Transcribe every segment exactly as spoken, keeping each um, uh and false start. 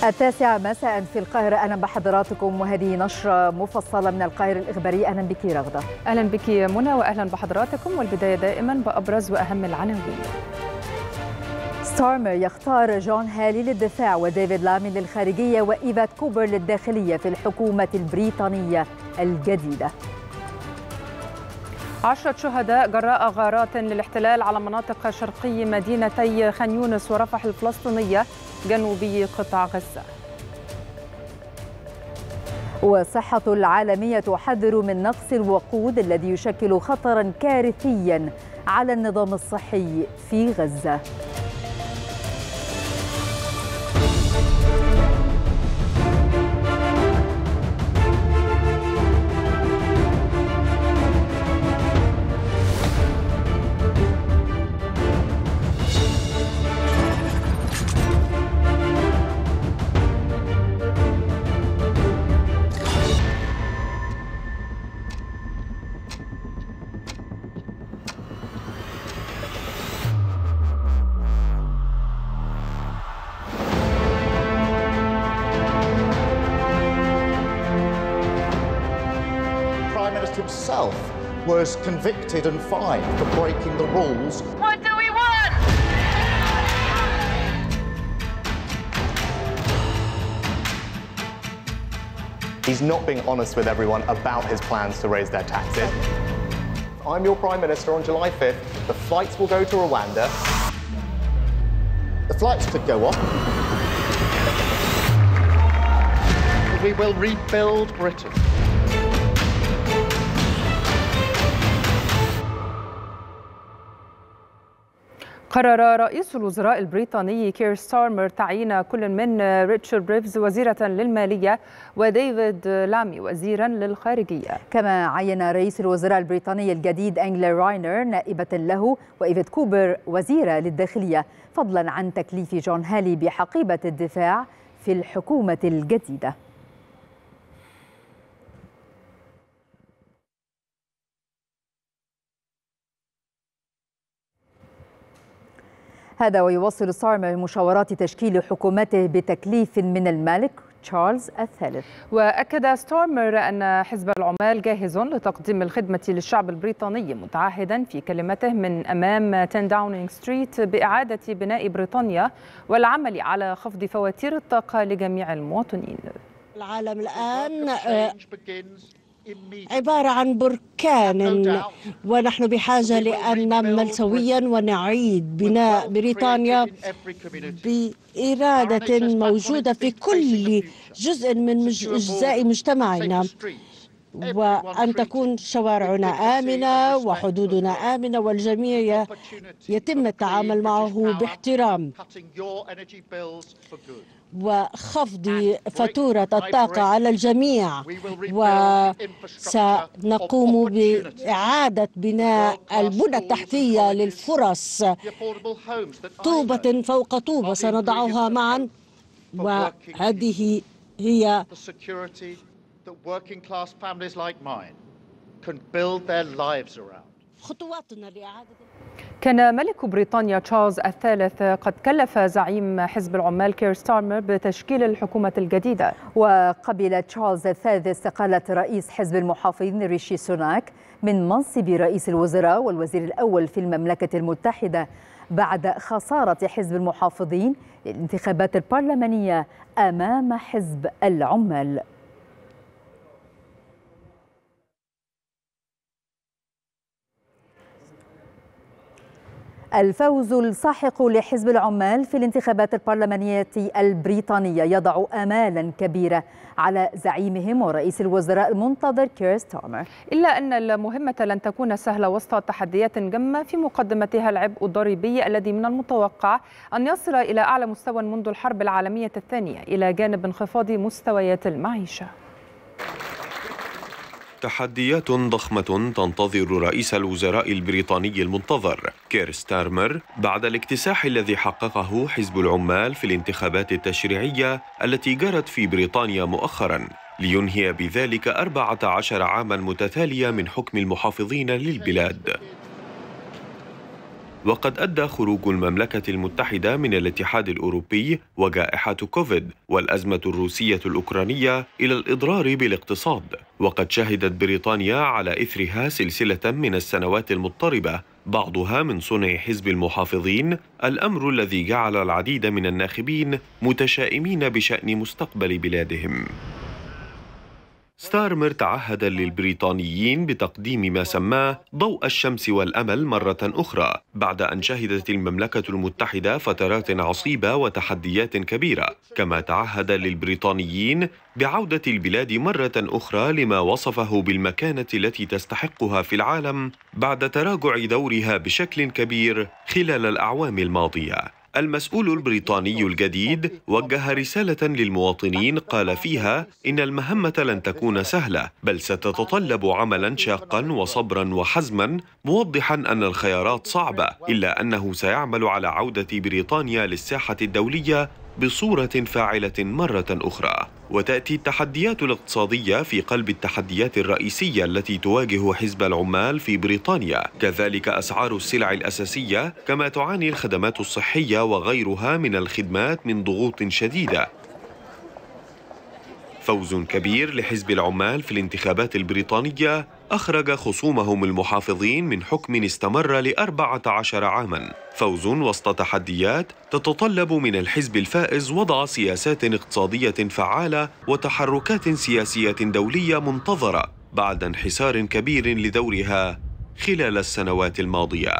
التاسعة مساء في القاهرة. أهلا بحضراتكم وهذه نشرة مفصلة من القاهرة الإخباري. أهلا بك رغدة. أهلا بك منى وأهلا بحضراتكم، والبداية دائما بأبرز وأهم العناوين. ستارمر يختار جون هالي للدفاع وديفيد لامي للخارجية وإيفات كوبر للداخلية في الحكومة البريطانية الجديدة. عشرة شهداء جراء غارات للاحتلال على مناطق شرقي مدينتي خان يونس ورفح الفلسطينية جنوبي قطاع غزة. والصحة العالمية تحذر من نقص الوقود الذي يشكل خطرا كارثيا على النظام الصحي في غزة. himself was convicted and fined for breaking the rules. What do we want? He's not being honest with everyone about his plans to raise their taxes. I'm your Prime Minister on July fifth. The flights will go to Rwanda. The flights could go off. We will rebuild Britain. قرر رئيس الوزراء البريطاني كير ستارمر تعيين كل من ريتشارد بريفز وزيرة للمالية وديفيد لامي وزيرا للخارجية. كما عين رئيس الوزراء البريطاني الجديد أنجلا راينر نائبة له وإيفيت كوبر وزيرة للداخلية، فضلا عن تكليف جون هالي بحقيبة الدفاع في الحكومة الجديدة. هذا ويواصل ستارمر مشاورات تشكيل حكومته بتكليف من الملك تشارلز الثالث. وأكد ستارمر أن حزب العمال جاهز لتقديم الخدمة للشعب البريطاني، متعهدا في كلمته من أمام عشرة داونينغ ستريت بإعادة بناء بريطانيا والعمل على خفض فواتير الطاقة لجميع المواطنين. العالم الآن عبارة عن بركان، ونحن بحاجة لأن نعمل سويا ونعيد بناء بريطانيا بإرادة موجودة في كل جزء من أجزاء مجتمعنا، وأن تكون شوارعنا آمنة وحدودنا آمنة والجميع يتم التعامل معه باحترام، وخفض فاتورة الطاقة على الجميع، وسنقوم بإعادة بناء البنى التحتية للفرص طوبة فوق طوبة سنضعها معا، وهذه هي خطواتنا لإعادة. كان ملك بريطانيا تشارلز الثالث قد كلف زعيم حزب العمال كير ستارمر بتشكيل الحكومة الجديدة. وقبل تشارلز الثالث استقالة رئيس حزب المحافظين ريشي سوناك من منصب رئيس الوزراء والوزير الأول في المملكة المتحدة بعد خسارة حزب المحافظين للانتخابات البرلمانية أمام حزب العمال. الفوز الساحق لحزب العمال في الانتخابات البرلمانية البريطانية يضع آمالا كبيرة على زعيمهم ورئيس الوزراء المنتظر كير ستارمر، إلا أن المهمة لن تكون سهلة وسط تحديات جمة في مقدمتها العبء الضريبي الذي من المتوقع أن يصل إلى أعلى مستوى منذ الحرب العالمية الثانية، إلى جانب انخفاض مستويات المعيشة. تحديات ضخمة تنتظر رئيس الوزراء البريطاني المنتظر كير ستارمر بعد الاكتساح الذي حققه حزب العمال في الانتخابات التشريعية التي جرت في بريطانيا مؤخرا، لينهي بذلك أربعة عشر عاما متتالية من حكم المحافظين للبلاد. وقد أدى خروج المملكة المتحدة من الاتحاد الأوروبي وجائحة كوفيد والأزمة الروسية الأوكرانية إلى الإضرار بالاقتصاد. وقد شهدت بريطانيا على إثرها سلسلة من السنوات المضطربة، بعضها من صنع حزب المحافظين، الأمر الذي جعل العديد من الناخبين متشائمين بشأن مستقبل بلادهم. ستارمر تعهد للبريطانيين بتقديم ما سماه ضوء الشمس والأمل مرة أخرى، بعد أن شهدت المملكة المتحدة فترات عصيبة وتحديات كبيرة. كما تعهد للبريطانيين بعودة البلاد مرة أخرى لما وصفه بالمكانة التي تستحقها في العالم بعد تراجع دورها بشكل كبير خلال الأعوام الماضية. المسؤول البريطاني الجديد وجه رسالة للمواطنين قال فيها إن المهمة لن تكون سهلة، بل ستتطلب عملا شاقا وصبرا وحزما، موضحا أن الخيارات صعبة، إلا أنه سيعمل على عودة بريطانيا للساحة الدولية بصورة فاعلة مرة أخرى. وتأتي التحديات الاقتصادية في قلب التحديات الرئيسية التي تواجه حزب العمال في بريطانيا، كذلك أسعار السلع الأساسية، كما تعاني الخدمات الصحية وغيرها من الخدمات من ضغوط شديدة. فوز كبير لحزب العمال في الانتخابات البريطانية أخرج خصومهم المحافظين من حكم استمر لأربعة عشر عاماً. فوز وسط تحديات تتطلب من الحزب الفائز وضع سياسات اقتصادية فعالة وتحركات سياسية دولية منتظرة بعد انحسار كبير لدورها خلال السنوات الماضية.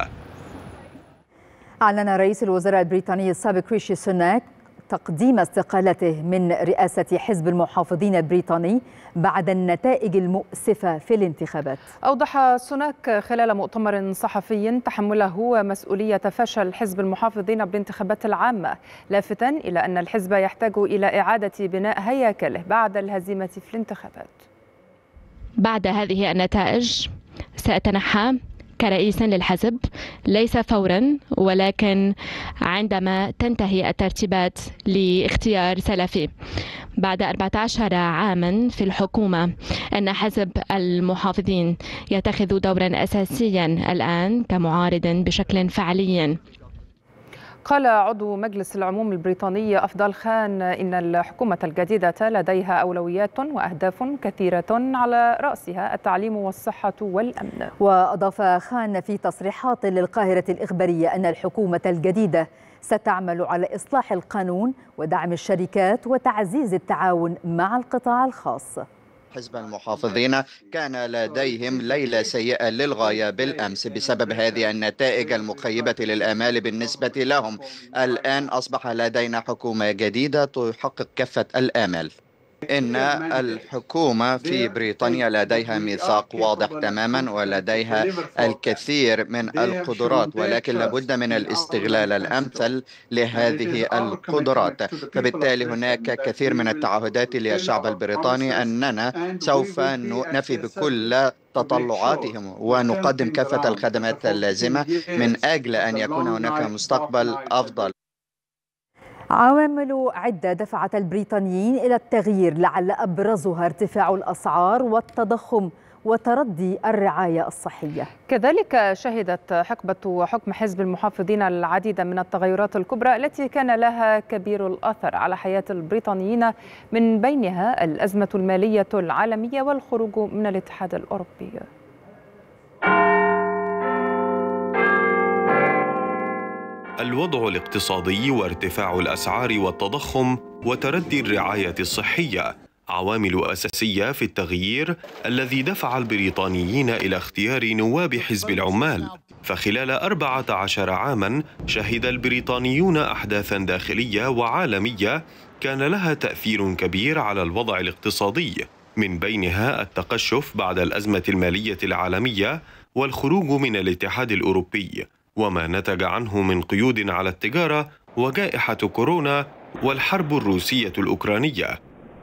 أعلن رئيس الوزراء البريطاني السابق ريشي سوناك تقديم استقالته من رئاسة حزب المحافظين البريطاني بعد النتائج المؤسفة في الانتخابات. أوضح سوناك خلال مؤتمر صحفي تحمله مسؤولية فشل حزب المحافظين بالانتخابات العامة، لافتا إلى أن الحزب يحتاج إلى إعادة بناء هياكله بعد الهزيمة في الانتخابات. بعد هذه النتائج سأتنحى كرئيس للحزب، ليس فورا ولكن عندما تنتهي الترتيبات لاختيار سلفي. بعد أربعة عشر عاما في الحكومة أن حزب المحافظين يتخذ دورا أساسيا الآن كمعارض بشكل فعلي. قال عضو مجلس العموم البريطاني أفضل خان إن الحكومة الجديدة لديها أولويات وأهداف كثيرة على رأسها التعليم والصحة والأمن. وأضاف خان في تصريحات للقاهرة الإخبارية أن الحكومة الجديدة ستعمل على إصلاح القانون ودعم الشركات وتعزيز التعاون مع القطاع الخاص. حزب المحافظين كان لديهم ليلة سيئة للغاية بالأمس بسبب هذه النتائج المخيبة للآمال بالنسبة لهم. الآن أصبح لدينا حكومة جديدة تحقق كافة الآمال. إن الحكومة في بريطانيا لديها ميثاق واضح تماما ولديها الكثير من القدرات، ولكن لابد من الاستغلال الأمثل لهذه القدرات. فبالتالي هناك كثير من التعهدات للشعب البريطاني أننا سوف نفي بكل تطلعاتهم ونقدم كافة الخدمات اللازمة من أجل أن يكون هناك مستقبل أفضل. عوامل عدة دفعت البريطانيين إلى التغيير، لعل أبرزها ارتفاع الأسعار والتضخم وتردي الرعاية الصحية. كذلك شهدت حقبة حكم حزب المحافظين العديد من التغيرات الكبرى التي كان لها كبير الأثر على حياة البريطانيين، من بينها الأزمة المالية العالمية والخروج من الاتحاد الأوروبي. الوضع الاقتصادي وارتفاع الأسعار والتضخم وتردي الرعاية الصحية عوامل أساسية في التغيير الذي دفع البريطانيين إلى اختيار نواب حزب العمال. فخلال أربعة عشر عاماً شهد البريطانيون أحداثاً داخلية وعالمية كان لها تأثير كبير على الوضع الاقتصادي، من بينها التقشف بعد الأزمة المالية العالمية والخروج من الاتحاد الأوروبي وما نتج عنه من قيود على التجارة وجائحة كورونا والحرب الروسية الأوكرانية.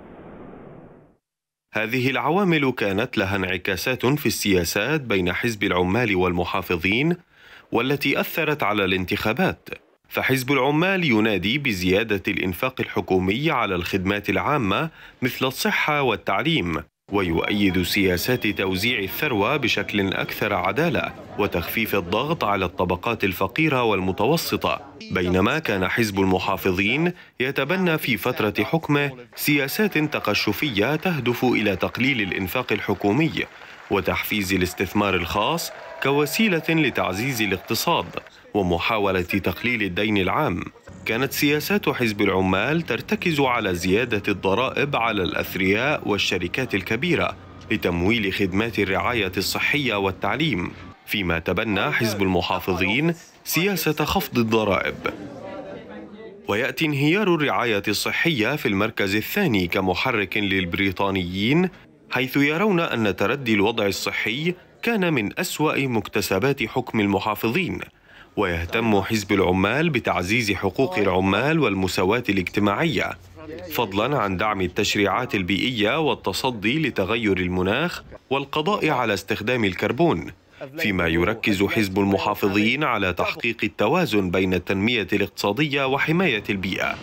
هذه العوامل كانت لها انعكاسات في السياسات بين حزب العمال والمحافظين والتي أثرت على الانتخابات. فحزب العمال ينادي بزيادة الإنفاق الحكومي على الخدمات العامة مثل الصحة والتعليم، ويؤيد سياسات توزيع الثروة بشكل أكثر عدالة وتخفيف الضغط على الطبقات الفقيرة والمتوسطة، بينما كان حزب المحافظين يتبنى في فترة حكمه سياسات تقشفية تهدف إلى تقليل الإنفاق الحكومي وتحفيز الاستثمار الخاص كوسيلة لتعزيز الاقتصاد ومحاولة تقليل الدين العام. كانت سياسات حزب العمال ترتكز على زيادة الضرائب على الأثرياء والشركات الكبيرة لتمويل خدمات الرعاية الصحية والتعليم، فيما تبنى حزب المحافظين سياسة خفض الضرائب. ويأتي انهيار الرعاية الصحية في المركز الثاني كمحرك للبريطانيين، حيث يرون أن تردي الوضع الصحي كان من أسوأ مكتسبات حكم المحافظين. ويهتم حزب العمال بتعزيز حقوق العمال والمساواة الاجتماعية، فضلاً عن دعم التشريعات البيئية والتصدي لتغير المناخ والقضاء على استخدام الكربون، فيما يركز حزب المحافظين على تحقيق التوازن بين التنمية الاقتصادية وحماية البيئة.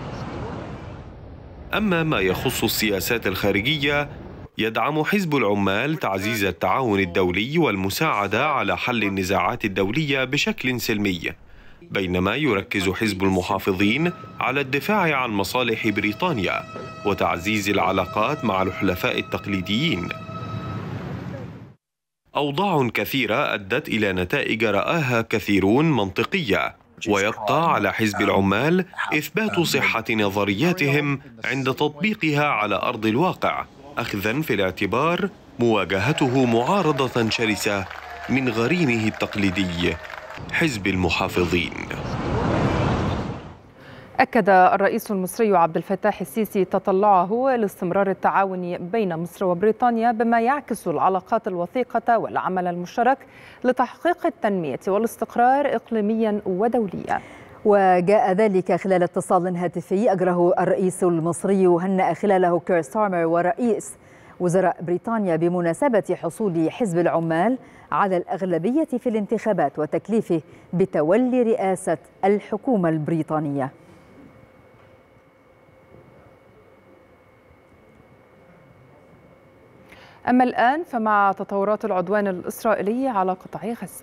أما ما يخص السياسات الخارجية، يدعم حزب العمال تعزيز التعاون الدولي والمساعدة على حل النزاعات الدولية بشكل سلمي، بينما يركز حزب المحافظين على الدفاع عن مصالح بريطانيا وتعزيز العلاقات مع الحلفاء التقليديين. أوضاع كثيرة أدت إلى نتائج رآها كثيرون منطقية، ويبقى على حزب العمال إثبات صحة نظرياتهم عند تطبيقها على أرض الواقع، أخذاً في الاعتبار مواجهته معارضة شرسة من غريمه التقليدي حزب المحافظين. أكد الرئيس المصري عبد الفتاح السيسي تطلعه لاستمرار التعاون بين مصر وبريطانيا بما يعكس العلاقات الوثيقة والعمل المشترك لتحقيق التنمية والاستقرار إقليميا ودوليا. وجاء ذلك خلال اتصال هاتفي أجره الرئيس المصري وهنأ خلاله كير ستارمر ورئيس وزراء بريطانيا بمناسبة حصول حزب العمال على الأغلبية في الانتخابات وتكليفه بتولي رئاسة الحكومة البريطانية. أما الآن فمع تطورات العدوان الإسرائيلي على قطاع غزة.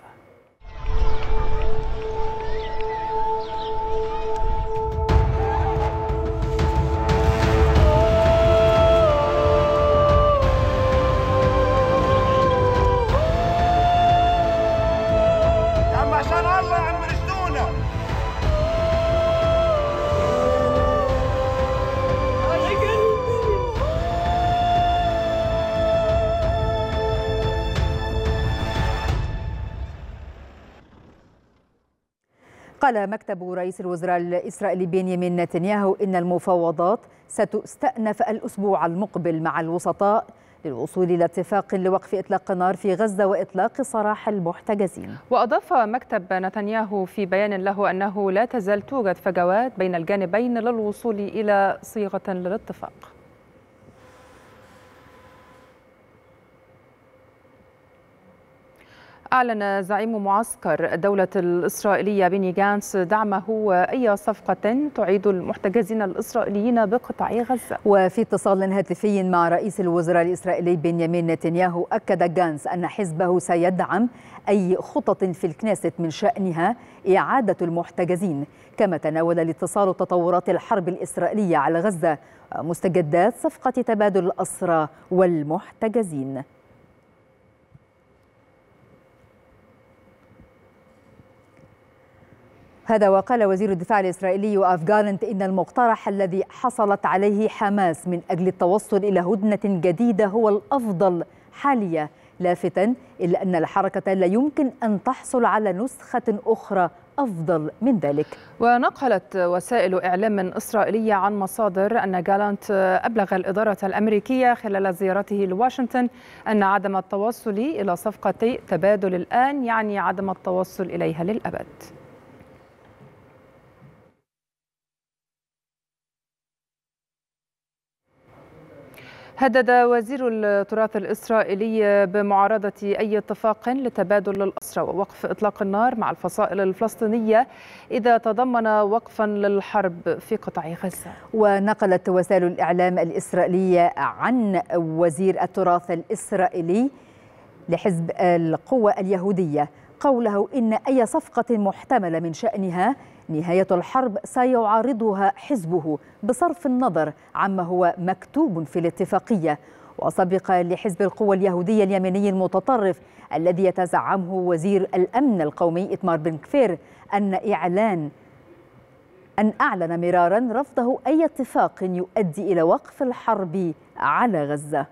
قال مكتب رئيس الوزراء الإسرائيلي بنيامين نتنياهو إن المفاوضات ستستأنف الأسبوع المقبل مع الوسطاء للوصول إلى اتفاق لوقف إطلاق النار في غزة وإطلاق سراح المحتجزين. وأضاف مكتب نتنياهو في بيان له أنه لا تزال توجد فجوات بين الجانبين للوصول إلى صيغة للاتفاق. أعلن زعيم معسكر الدولة الإسرائيلية بني غانتس دعمه أي صفقة تعيد المحتجزين الإسرائيليين بقطاع غزة. وفي اتصال هاتفي مع رئيس الوزراء الإسرائيلي بنيامين نتنياهو أكد غانتس أن حزبه سيدعم أي خطط في الكنيست من شأنها إعادة المحتجزين، كما تناول الاتصال تطورات الحرب الإسرائيلية على غزة ومستجدات صفقة تبادل الأسرى والمحتجزين. هذا وقال وزير الدفاع الإسرائيلي يوآف جالنت إن المقترح الذي حصلت عليه حماس من أجل التوصل إلى هدنة جديدة هو الأفضل حاليا، لافتا إلا أن الحركة لا يمكن أن تحصل على نسخة أخرى أفضل من ذلك. ونقلت وسائل إعلام إسرائيلية عن مصادر أن جالنت أبلغ الإدارة الأمريكية خلال زيارته لواشنطن أن عدم التوصل إلى صفقة تبادل الآن يعني عدم التوصل إليها للأبد. هدد وزير التراث الإسرائيلي بمعارضة أي اتفاق لتبادل الأسرى ووقف إطلاق النار مع الفصائل الفلسطينية إذا تضمن وقفا للحرب في قطاع غزة. ونقلت وسائل الإعلام الإسرائيلية عن وزير التراث الإسرائيلي لحزب القوة اليهودية قوله إن أي صفقة محتملة من شأنها نهاية الحرب سيعارضها حزبه بصرف النظر عما هو مكتوب في الاتفاقية. وسبق لحزب القوة اليهودية اليميني المتطرف الذي يتزعمه وزير الأمن القومي إيتمار بن كفير أن إعلان أن أعلن مرارا رفضه أي اتفاق يؤدي إلى وقف الحرب على غزة.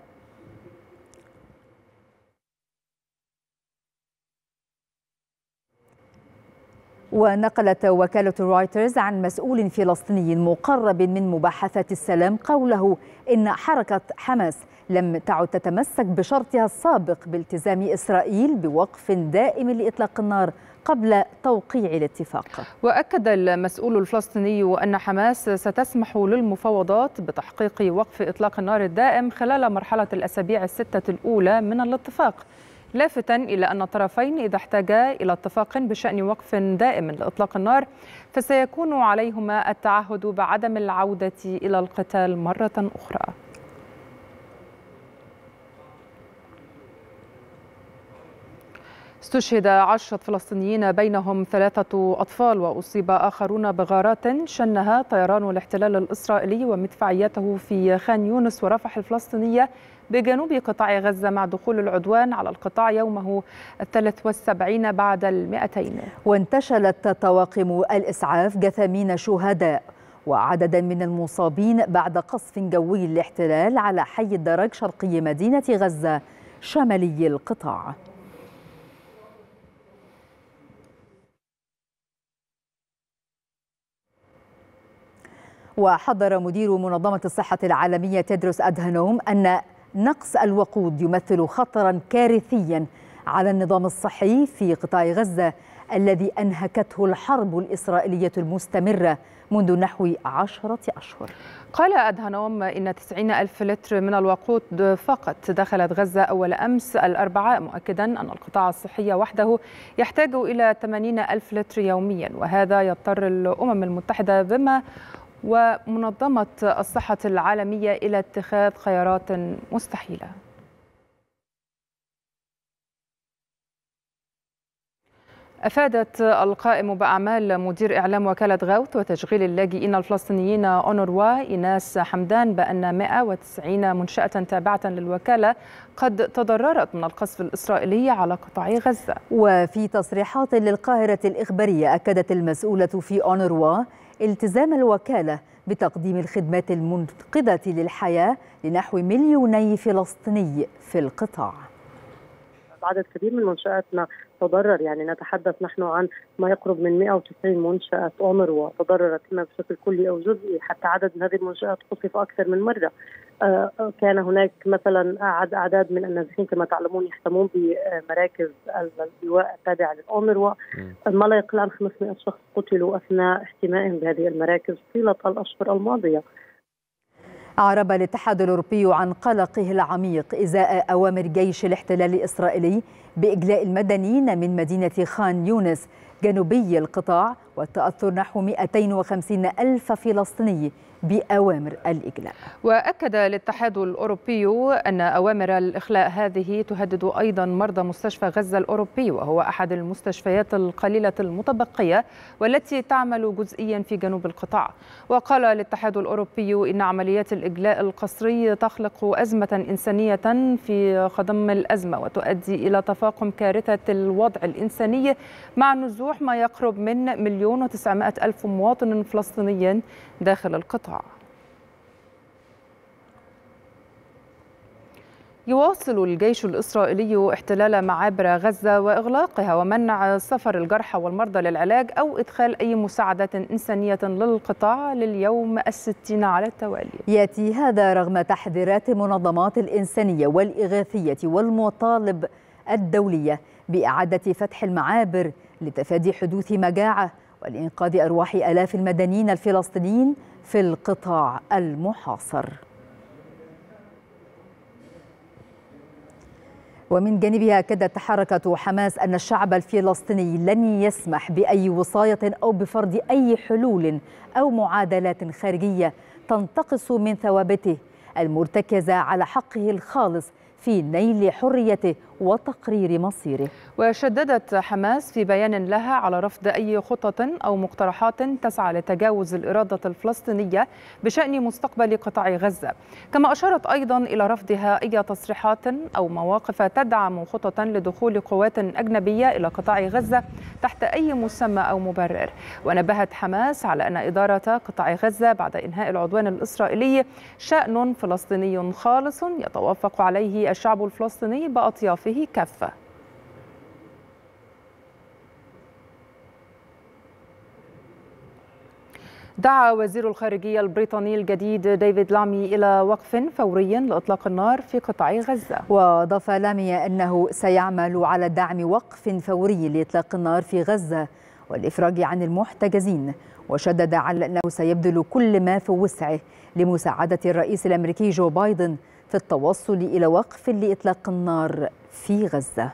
ونقلت وكالة رويترز عن مسؤول فلسطيني مقرب من مباحثات السلام قوله إن حركة حماس لم تعد تتمسك بشرطها السابق بالتزام إسرائيل بوقف دائم لإطلاق النار قبل توقيع الاتفاق. وأكد المسؤول الفلسطيني أن حماس ستسمح للمفاوضات بتحقيق وقف إطلاق النار الدائم خلال مرحلة الأسابيع الستة الأولى من الاتفاق، لافتا إلى أن الطرفين إذا احتاجا إلى اتفاق بشأن وقف دائم لإطلاق النار فسيكون عليهما التعهد بعدم العودة إلى القتال مرة أخرى. استشهد عشرة فلسطينيين بينهم ثلاثة أطفال وأصيب آخرون بغارات شنها طيران الاحتلال الإسرائيلي ومدفعيته في خان يونس ورفح الفلسطينية بجنوب قطاع غزة مع دخول العدوان على القطاع يومه الثالث والسبعين بعد المئتين. وانتشلت طواقم الإسعاف جثامين شهداء وعددا من المصابين بعد قصف جوي للاحتلال على حي الدرج شرقي مدينة غزة شمالي القطاع. وحذر مدير منظمة الصحة العالمية تيدروس أدهانوم أن نقص الوقود يمثل خطرا كارثيا على النظام الصحي في قطاع غزة الذي أنهكته الحرب الإسرائيلية المستمرة منذ نحو عشرة أشهر. قال أدهانوم إن تسعين ألف لتر من الوقود فقط دخلت غزة أول أمس الأربعاء، مؤكدا أن القطاع الصحي وحده يحتاج إلى ثمانين ألف لتر يوميا، وهذا يضطر الأمم المتحدة بما ومنظمة الصحة العالمية إلى اتخاذ خيارات مستحيلة. أفادت القائم بأعمال مدير إعلام وكالة غوث وتشغيل اللاجئين الفلسطينيين أونروا إيناس حمدان بأن مئة وتسعين منشأة تابعة للوكالة قد تضررت من القصف الإسرائيلي على قطاع غزة. وفي تصريحات للقاهرة الإخبارية أكدت المسؤولة في أونروا التزام الوكالة بتقديم الخدمات المنقذة للحياة لنحو مليوني فلسطيني في القطاع. عدد كبير من منشآتنا تضرر، يعني نتحدث نحن عن ما يقرب من مئة وتسعين منشأة أونروا تضررت إما بشكل كلي أو جزئي، حتى عدد من هذه المنشآت قصف أكثر من مرة. آه كان هناك مثلا أعداد من النازحين كما تعلمون يحتمون بمراكز اللواء التابعة للأونروا، ما لا يقل عن خمسمئة شخص قتلوا أثناء احتمائهم بهذه المراكز طيلة الأشهر الماضية. أعرب الاتحاد الأوروبي عن قلقه العميق إزاء أوامر جيش الاحتلال الإسرائيلي بإجلاء المدنيين من مدينة خان يونس جنوبي القطاع والتأثر نحو مئتين وخمسين ألف فلسطيني بأوامر الإجلاء. وأكد الاتحاد الأوروبي أن أوامر الإخلاء هذه تهدد أيضا مرضى مستشفى غزة الأوروبي، وهو أحد المستشفيات القليلة المتبقية والتي تعمل جزئيا في جنوب القطاع. وقال الاتحاد الأوروبي إن عمليات الإجلاء القسري تخلق أزمة إنسانية في خضم الأزمة وتؤدي إلى تفاقم كارثة الوضع الإنساني مع نزوح ما يقرب من مليون وتسعمائة ألف مواطن فلسطيني داخل القطاع. يواصل الجيش الإسرائيلي احتلال معابر غزة وإغلاقها ومنع سفر الجرحى والمرضى للعلاج أو إدخال أي مساعدات إنسانية للقطاع لليوم الستين على التوالي. يأتي هذا رغم تحذيرات منظمات الإنسانية والإغاثية والمطالب الدولية بإعادة فتح المعابر لتفادي حدوث مجاعة ولإنقاذ أرواح آلاف المدنيين الفلسطينيين في القطاع المحاصر. ومن جانبها أكدت حركة حماس أن الشعب الفلسطيني لن يسمح بأي وصاية أو بفرض أي حلول أو معادلات خارجية تنتقص من ثوابته المرتكزة على حقه الخالص في نيل حريته وتقرير مصيره. وشددت حماس في بيان لها على رفض أي خطط أو مقترحات تسعى لتجاوز الإرادة الفلسطينية بشأن مستقبل قطاع غزة، كما أشارت أيضا إلى رفضها أي تصريحات أو مواقف تدعم خططا لدخول قوات أجنبية إلى قطاع غزة تحت أي مسمى أو مبرر. ونبهت حماس على أن إدارة قطاع غزة بعد إنهاء العدوان الإسرائيلي شأن فلسطيني خالص يتوافق عليه الشعب الفلسطيني بأطيافه كافة. دعا وزير الخارجية البريطاني الجديد ديفيد لامي إلى وقف فوري لإطلاق النار في قطاع غزة. وأضاف لامي أنه سيعمل على دعم وقف فوري لإطلاق النار في غزة والإفراج عن المحتجزين، وشدد على أنه سيبذل كل ما في وسعه لمساعدة الرئيس الأمريكي جو بايدن في التوصل إلى وقف لإطلاق النار في غزة.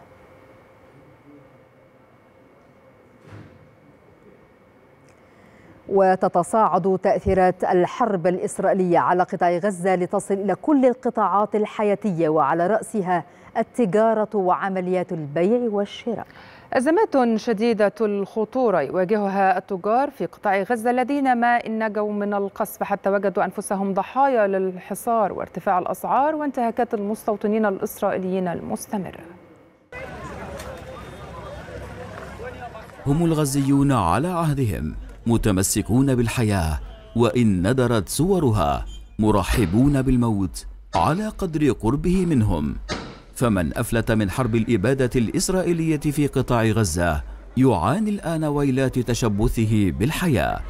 وتتصاعد تأثيرات الحرب الإسرائيلية على قطاع غزة لتصل إلى كل القطاعات الحياتية وعلى رأسها التجارة وعمليات البيع والشراء. أزمات شديدة الخطورة يواجهها التجار في قطاع غزة الذين ما إن نجوا من القصف حتى وجدوا أنفسهم ضحايا للحصار وارتفاع الأسعار وانتهاكات المستوطنين الإسرائيليين المستمرة. هم الغزيون على عهدهم، متمسكون بالحياة وإن ندرت صورها، مرحبون بالموت على قدر قربه منهم. فمن أفلت من حرب الإبادة الإسرائيلية في قطاع غزة يعاني الآن ويلات تشبثه بالحياة.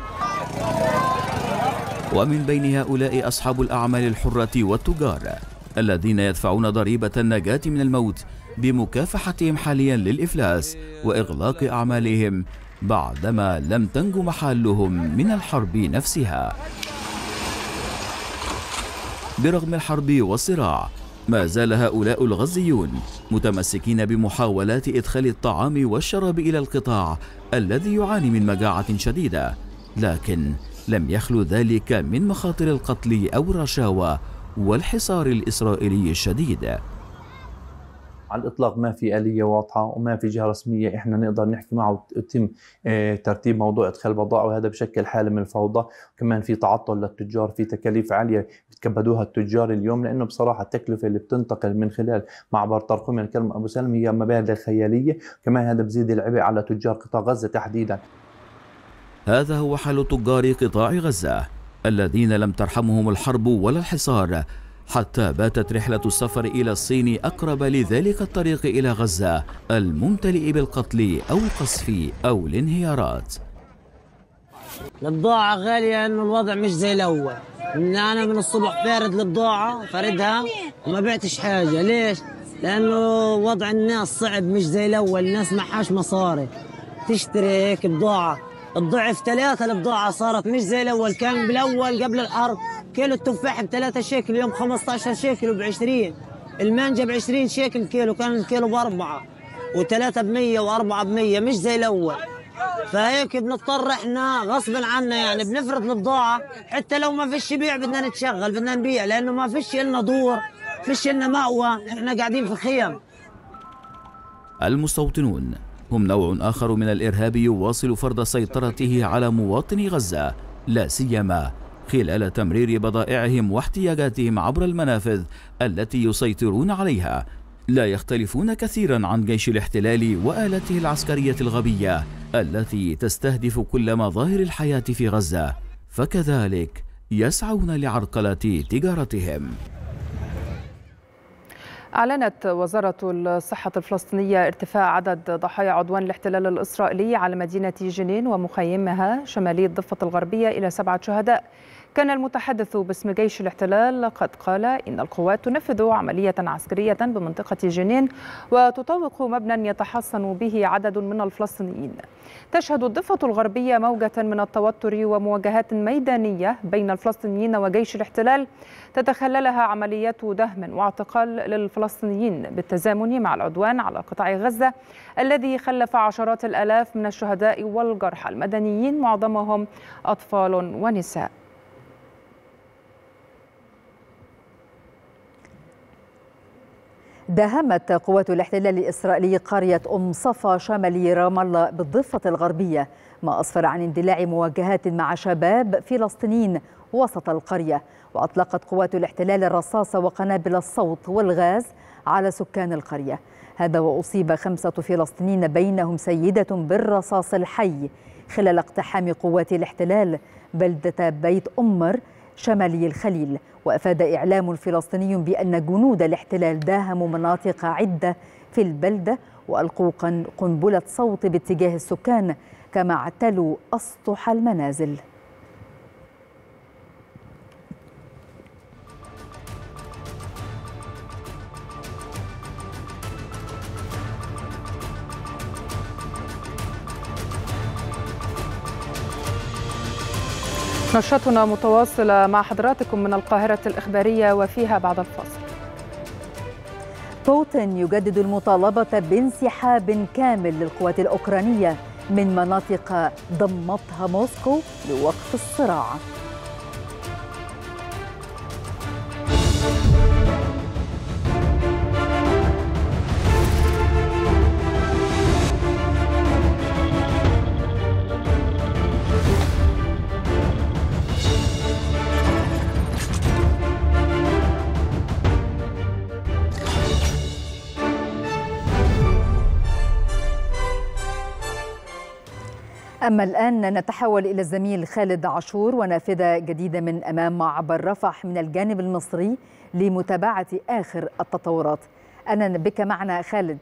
ومن بين هؤلاء أصحاب الأعمال الحرة والتجار الذين يدفعون ضريبة النجاة من الموت بمكافحتهم حاليا للإفلاس وإغلاق أعمالهم بعدما لم تنج محلهم من الحرب نفسها. برغم الحرب والصراع ما زال هؤلاء الغزيون متمسكين بمحاولات إدخال الطعام والشراب إلى القطاع الذي يعاني من مجاعة شديدة، لكن لم يخلو ذلك من مخاطر القتل أو الرشاوى والحصار الإسرائيلي الشديد. على الإطلاق ما في آلية واضحة وما في جهة رسمية إحنا نقدر نحكي معه ويتم ترتيب موضوع إدخال بضائع، وهذا بشكل حالة من الفوضى. كمان في تعطل للتجار، في تكاليف عالية بتكبدوها التجار اليوم، لأنه بصراحة التكلفة اللي بتنتقل من خلال معبر طرقم الكرم أبو سلم هي مبالغ خيالية. كمان هذا بزيد العبء على تجار قطاع غزة تحديدا. هذا هو حال تجار قطاع غزة الذين لم ترحمهم الحرب ولا الحصار، حتى باتت رحلة السفر إلى الصين أقرب لذلك الطريق إلى غزة الممتلئ بالقتل أو القصف أو الانهيارات. البضاعة غالية لأنه الوضع مش زي الأول. إن أنا من الصبح بارد البضاعة فردها وما بعتش حاجة. ليش؟ لأنه وضع الناس صعب مش زي الأول، الناس معهاش مصاري تشتري هيك بضاعة. الضعف ثلاثة البضاعة صارت مش زي الأول. كان بالأول قبل الحرب كيلو التفاح بثلاثة شيكل، اليوم خمسة عشر شيكل وبعشرين. المانجا بعشرين شيكل كيلو، كان الكيلو بأربعة وثلاثة بمية وأربعة بمية، مش زي الأول. فهيك بنضطر إحنا غصبا عنا يعني بنفرض البضاعة، حتى لو ما فيش بيع بدنا نتشغل بدنا نبيع، لأنه ما فيش لنا دور، فيش لنا مأوى، إحنا قاعدين في خيام. المستوطنون هم نوع آخر من الإرهاب يواصل فرض سيطرته على مواطني غزة، لا سيما خلال تمرير بضائعهم واحتياجاتهم عبر المنافذ التي يسيطرون عليها. لا يختلفون كثيرا عن جيش الاحتلال وآلته العسكرية الغبية التي تستهدف كل مظاهر الحياة في غزة، فكذلك يسعون لعرقلة تجارتهم. أعلنت وزارة الصحة الفلسطينية ارتفاع عدد ضحايا عدوان الاحتلال الإسرائيلي على مدينة جنين ومخيمها شمالي الضفة الغربية إلى سبعة شهداء، كان المتحدث باسم جيش الاحتلال قد قال إن القوات تنفذ عملية عسكرية بمنطقة جنين وتطوق مبنى يتحصن به عدد من الفلسطينيين. تشهد الضفة الغربية موجة من التوتر ومواجهات ميدانية بين الفلسطينيين وجيش الاحتلال تتخللها عمليات دهم واعتقال للفلسطينيين بالتزامن مع العدوان على قطاع غزة الذي خلف عشرات الآلاف من الشهداء والجرحى المدنيين معظمهم أطفال ونساء. داهمت قوات الاحتلال الإسرائيلي قرية أم صفا شمالي رام الله بالضفة الغربية، ما أسفر عن اندلاع مواجهات مع شباب فلسطينيين وسط القرية. وأطلقت قوات الاحتلال الرصاص وقنابل الصوت والغاز على سكان القرية. هذا وأصيب خمسة فلسطينيين بينهم سيدة بالرصاص الحي خلال اقتحام قوات الاحتلال بلدة بيت أمر شمالي الخليل. وأفاد إعلام فلسطيني بأن جنود الاحتلال داهموا مناطق عدة في البلدة وألقوا قنبلة صوت باتجاه السكان، كما اعتلوا أسطح المنازل. نشرتنا متواصلة مع حضراتكم من القاهرة الإخبارية وفيها بعد الفاصل. بوتين يجدد المطالبة بانسحاب كامل للقوات الأوكرانية من مناطق ضمتها موسكو لوقف الصراع. أما الآن نتحول إلى الزميل خالد عاشور ونافذة جديدة من أمام معبر رفح من الجانب المصري لمتابعة آخر التطورات. أهلا بك معنا خالد.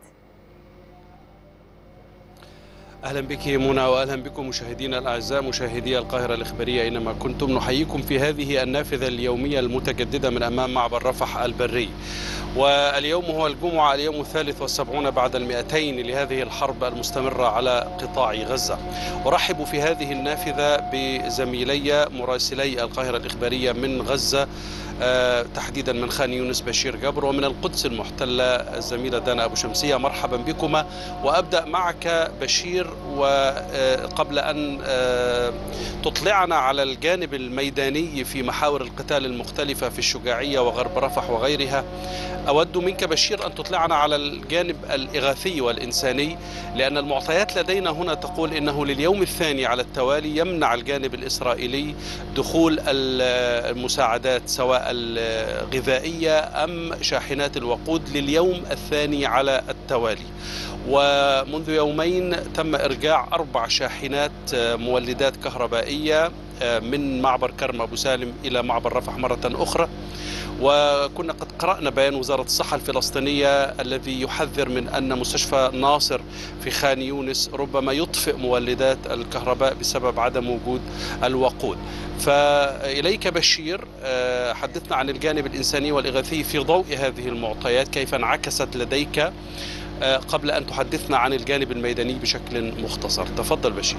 أهلا بك منى وأهلا بكم مشاهدينا الأعزاء مشاهدي القاهرة الإخبارية أينما كنتم. نحييكم في هذه النافذة اليومية المتجددة من أمام معبر رفح البري. واليوم هو الجمعة اليوم الثالث والسبعون بعد المئتين لهذه الحرب المستمرة على قطاع غزة. أرحب في هذه النافذة بزميلي مراسلي القاهرة الإخبارية من غزة أه تحديدا من خان يونس بشير جبر، ومن القدس المحتلة الزميلة دانا أبو شمسية. مرحبا بكما. وأبدأ معك بشير، وقبل أن تطلعنا على الجانب الميداني في محاور القتال المختلفة في الشجاعية وغرب رفح وغيرها، أود منك بشير أن تطلعنا على الجانب الإغاثي والإنساني، لأن المعطيات لدينا هنا تقول إنه لليوم الثاني على التوالي يمنع الجانب الإسرائيلي دخول المساعدات سواء الغذائية أم شاحنات الوقود لليوم الثاني على التوالي. ومنذ يومين تم إرجاع أربع شاحنات مولدات كهربائية من معبر كرم أبو سالم إلى معبر رفح مرة أخرى. وكنا قد قرأنا بيان وزارة الصحة الفلسطينية الذي يحذر من أن مستشفى ناصر في خان يونس ربما يطفئ مولدات الكهرباء بسبب عدم وجود الوقود. فإليك بشير، حدثنا عن الجانب الإنساني والإغاثي في ضوء هذه المعطيات، كيف انعكست لديك قبل أن تحدثنا عن الجانب الميداني بشكل مختصر. تفضل بشير.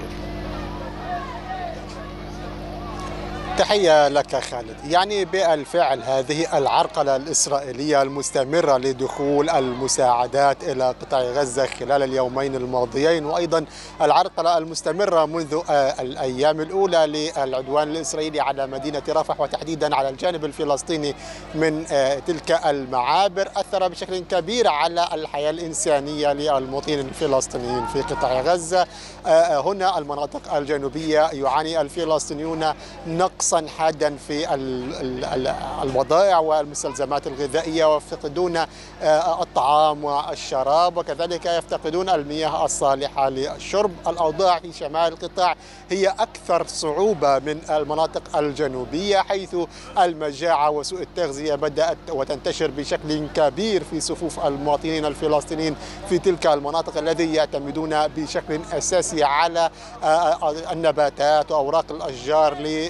تحية لك خالد. يعني بالفعل هذه العرقلة الإسرائيلية المستمرة لدخول المساعدات إلى قطاع غزة خلال اليومين الماضيين، وأيضا العرقلة المستمرة منذ الأيام الأولى للعدوان الإسرائيلي على مدينة رفح وتحديدا على الجانب الفلسطيني من تلك المعابر، أثر بشكل كبير على الحياة الإنسانية للمواطنين الفلسطينيين في قطاع غزة. هنا المناطق الجنوبية يعاني الفلسطينيون نقص حادا في البضائع والمستلزمات الغذائية، ويفتقدون الطعام والشراب، وكذلك يفتقدون المياه الصالحة للشرب. الأوضاع في شمال القطاع هي أكثر صعوبة من المناطق الجنوبية، حيث المجاعة وسوء التغذية بدأت وتنتشر بشكل كبير في صفوف المواطنين الفلسطينيين في تلك المناطق الذي يعتمدون بشكل أساسي على النباتات وأوراق الأشجار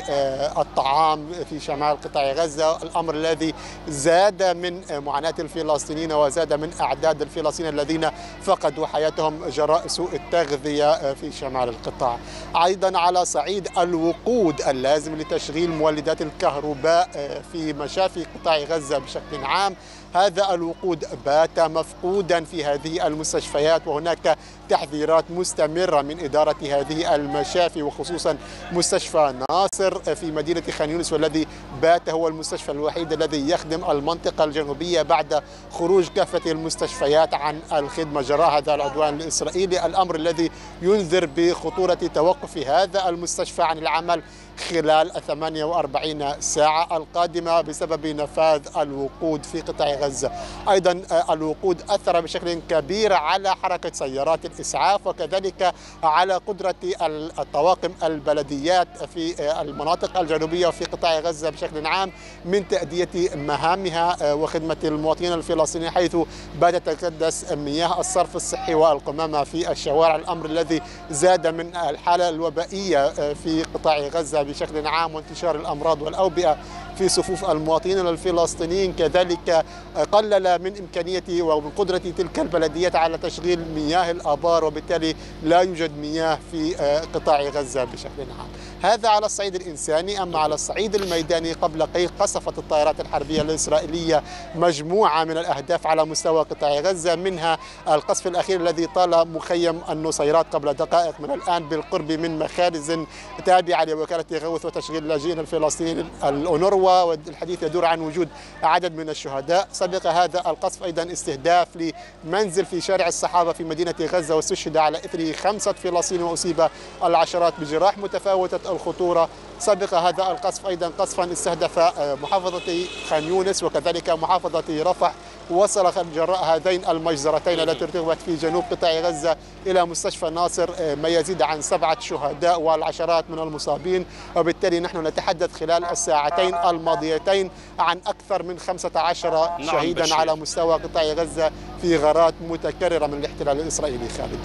الطعام في شمال قطاع غزة، الأمر الذي زاد من معاناة الفلسطينيين وزاد من أعداد الفلسطينيين الذين فقدوا حياتهم جراء سوء التغذية في شمال القطاع. أيضا على صعيد الوقود اللازم لتشغيل مولدات الكهرباء في مشافي قطاع غزة بشكل عام، هذا الوقود بات مفقودا في هذه المستشفيات، وهناك تحذيرات مستمرة من إدارة هذه المشافي وخصوصا مستشفى ناصر في مدينة خان يونس، والذي بات هو المستشفى الوحيد الذي يخدم المنطقة الجنوبية بعد خروج كافة المستشفيات عن الخدمة جراء هذا العدوان الإسرائيلي، الأمر الذي ينذر بخطورة توقف هذا المستشفى عن العمل خلال ثمانية وأربعين ساعة القادمة بسبب نفاذ الوقود في قطاع غزة. أيضا الوقود أثر بشكل كبير على حركة سيارات الإسعاف وكذلك على قدرة الطواقم البلديات في المناطق الجنوبية وفي قطاع غزة بشكل عام من تأدية مهامها وخدمة المواطنين الفلسطينيين، حيث باتت تتكدس مياه الصرف الصحي والقمامة في الشوارع، الأمر الذي زاد من الحالة الوبائية في قطاع غزة بشكل عام وانتشار الأمراض والأوبئة في صفوف المواطنين الفلسطينيين. كذلك قلل من إمكانية ومن قدرة تلك البلديات على تشغيل مياه الآبار، وبالتالي لا يوجد مياه في قطاع غزة بشكل عام. هذا على الصعيد الإنساني. أما على الصعيد الميداني، قبل قليل قصفت الطائرات الحربية الإسرائيلية مجموعة من الأهداف على مستوى قطاع غزة، منها القصف الأخير الذي طال مخيم النصيرات قبل دقائق من الآن بالقرب من مخارز تابعة لوكالة غوث وتشغيل اللاجئين الفلسطينيين الأونروا، والحديث يدور عن وجود عدد من الشهداء. سبق هذا القصف أيضا استهداف لمنزل في شارع الصحابة في مدينة غزة، واستشهد على إثره خمسة فلسطينيين وأصيب العشرات بجراح متفاوتة الخطورة. سبق هذا القصف أيضا قصفا استهدف محافظة خان يونس وكذلك محافظة رفح، وصل جراء هذين المجزرتين التي ارتكبت في جنوب قطاع غزة إلى مستشفى ناصر ما يزيد عن سبعة شهداء والعشرات من المصابين، وبالتالي نحن نتحدث خلال الساعتين الماضيتين عن أكثر من خمسة عشر شهيدا على مستوى قطاع غزة في غارات متكررة من الاحتلال الإسرائيلي. خالد.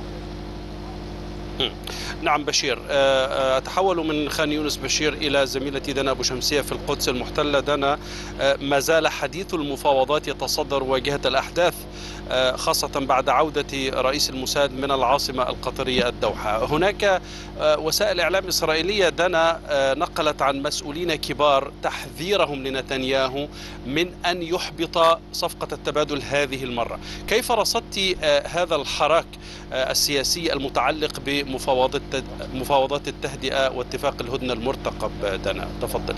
نعم بشير، أتحول من خان يونس بشير إلى زميلتي دنا أبو شمسية في القدس المحتلة. دنا، ما زال حديث المفاوضات يتصدر واجهة الأحداث، خاصة بعد عودة رئيس الموساد من العاصمة القطرية الدوحة. هناك وسائل إعلام إسرائيلية دنا نقلت عن مسؤولين كبار تحذيرهم لنتنياهو من أن يحبط صفقة التبادل هذه المرة. كيف رصدت هذا الحراك السياسي المتعلق بمفاوضات مفاوضات التهدئة واتفاق الهدنة المرتقب؟ دنا تفضلي.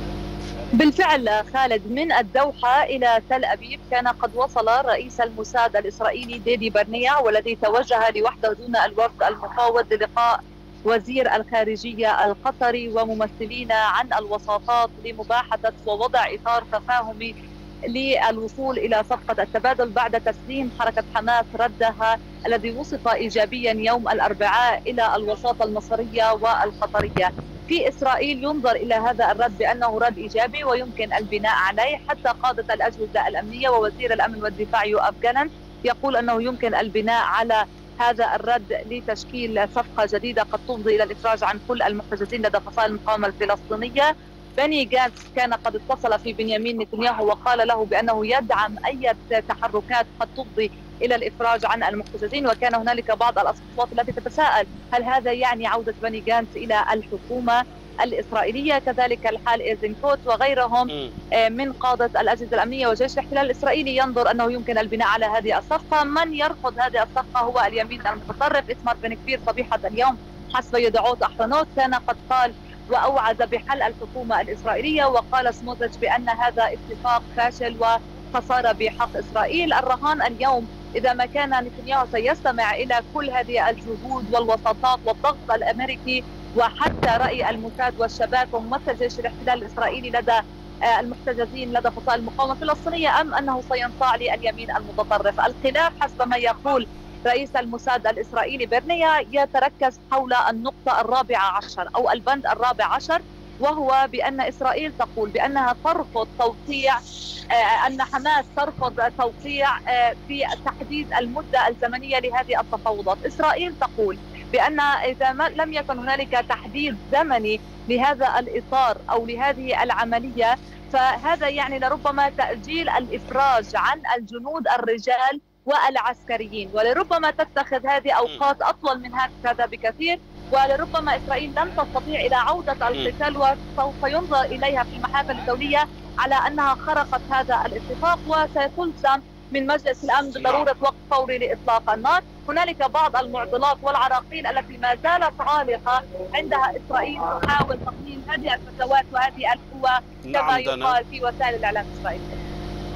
بالفعل خالد، من الدوحة إلى تل أبيب كان قد وصل رئيس الموساد الإسرائيلي ديدي برنيع، والذي توجه لوحده دون الوفد المفاوض للقاء وزير الخارجية القطري وممثلين عن الوساطات لمباحثة ووضع إطار تفاهمي للوصول إلى صفقة التبادل بعد تسليم حركة حماس ردها الذي وصف إيجابيا يوم الأربعاء إلى الوساطة المصرية والقطرية. في إسرائيل ينظر إلى هذا الرد بأنه رد إيجابي ويمكن البناء عليه، حتى قادة الأجهزة الأمنية ووزير الأمن والدفاع يوآف جالنت يقول أنه يمكن البناء على هذا الرد لتشكيل صفقة جديدة قد تفضي إلى الإفراج عن كل المحتجزين لدى فصائل المقاومة الفلسطينية. بني جانتس كان قد اتصل في بنيامين نتنياهو وقال له بأنه يدعم أي تحركات قد تفضي إلى الإفراج عن المحتجزين، وكان هنالك بعض الأصوات التي تتساءل هل هذا يعني عودة بني جانتس إلى الحكومة الإسرائيلية؟ كذلك الحال إيزنكوت وغيرهم من قادة الأجهزة الأمنية وجيش الاحتلال الإسرائيلي ينظر أنه يمكن البناء على هذه الصفقة. من يرفض هذه الصفقة هو اليمين المتطرف. إسمار بن كبير صبيحة اليوم حسب يدعوت أحرنوت كان قد قال وأوعز بحل الحكومة الإسرائيلية، وقال سموتريتش بأن هذا اتفاق فاشل وخسارة بحق إسرائيل. الرهان اليوم إذا ما كان نتنياهو سيستمع إلى كل هذه الجهود والوساطات والضغط الأمريكي وحتى رأي الموساد والشباب وممثل جيش الاحتلال الإسرائيلي لدى المحتجزين لدى فصائل المقاومة الفلسطينية، أم أنه سينصاع لليمين المتطرف. الخلاف حسب ما يقول رئيس الموساد الإسرائيلي برنيا يتركز حول النقطة الرابعة عشر أو البند الرابع عشر، وهو بأن إسرائيل تقول بأنها ترفض توقيع أن حماس ترفض توقيع في تحديد المدة الزمنية لهذه التفاوضات. إسرائيل تقول بأن إذا ما لم يكن هنالك تحديد زمني لهذا الإطار أو لهذه العملية، فهذا يعني لربما تأجيل الإفراج عن الجنود الرجال والعسكريين، ولربما تتخذ هذه أوقات أطول من هكذا بكثير، ولربما إسرائيل لن تستطيع إلى عودة القتال، وسوف ينظر إليها في المحافل الدولية على أنها خرقت هذا الاتفاق، وستلزم من مجلس الأمن بضرورة وقف فوري لإطلاق النار. هنالك بعض المعضلات والعراقيل التي ما زالت عالقة، عندها إسرائيل تحاول تقليل هذه الفتوات وهذه القوى كما يقال في وسائل الإعلام الإسرائيلية.